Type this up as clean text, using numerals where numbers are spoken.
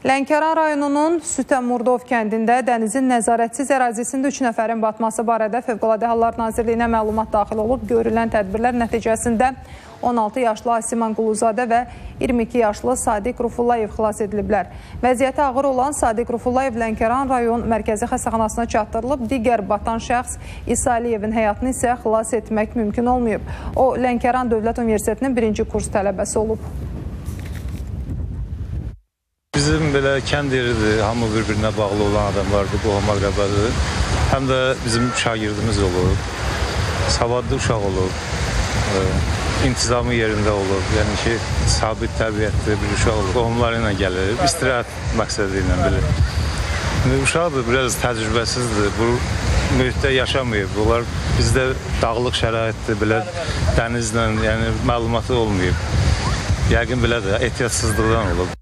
Lənkəran rayonunun Sütəmurdov kəndində dənizin nəzarətsiz ərazisində 3 nəfərin batması barədə Fövqəladə Hallar Nazirliyinə məlumat daxil olub. Görülən tədbirlər nəticəsində 16 yaşlı Asiman Quluzadə və 22 yaşlı Sadiq Rufullayev xilas ediliblər. Vəziyyəti ağır olan Sadiq Rufullayev Lənkəran rayon mərkəzi xəstəxanasına çatdırılıb. Digər batan şəxs İsa Aliyevin həyatını isə xilas etmək mümkün olmayıb. O, Lənkəran Dövlət Universitetinin 1-ci kurs tələbəsi olub. Bizim belə kənd yeridir, hamı bir-birinə bağlı olan adamlardır, qohum əqrəbədir. Həm də bizim şagirdimiz olub, savadlı uşaq olub, intizamı yerində olub. Yəni ki, sabit təbiətli bir uşaq olub, qohumları ilə gəlir, istirahət məqsədi ilə bilir. Uşaqdır, biraz təcrübəsizdir, bu mühitdə yaşamayıb. Onlar bizdə dağlıq şəraitdir, belə dənizlə, yəni məlumatı olmayıb. Yəqin belə də ehtiyatsızlıqdan olub.